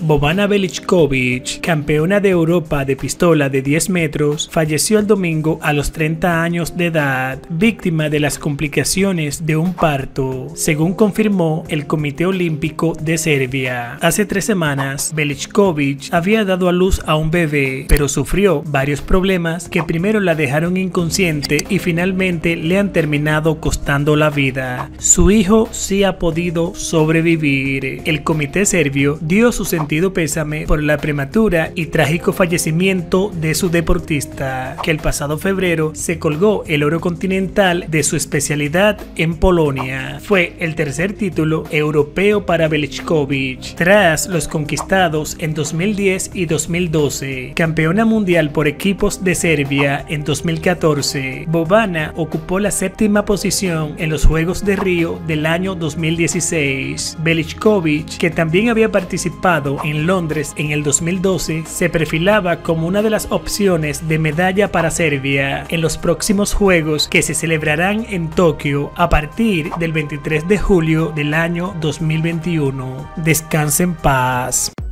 Bobana Velichković, campeona de Europa de pistola de 10 metros, falleció el domingo a los 30 años de edad, víctima de las complicaciones de un parto, según confirmó el Comité Olímpico de Serbia. Hace 3 semanas, Velichković había dado a luz a un bebé, pero sufrió varios problemas que primero la dejaron inconsciente y finalmente le han terminado costando la vida. Su hijo sí ha podido sobrevivir. El comité serbio dio su sentido pésame por la prematura y trágico fallecimiento de su deportista, que el pasado febrero se colgó el oro continental de su especialidad en Polonia. Fue el tercer título europeo para Velichković, tras los conquistados en 2010 y 2012. Campeona mundial por equipos de Serbia en 2014, Bobana ocupó la 7ª posición en los Juegos de Río del año 2016. Velichković, que también había participado en Londres en el 2012, se perfilaba como una de las opciones de medalla para Serbia en los próximos Juegos que se celebrarán en Tokio a partir del 23 de julio del año 2021. Descansa en paz.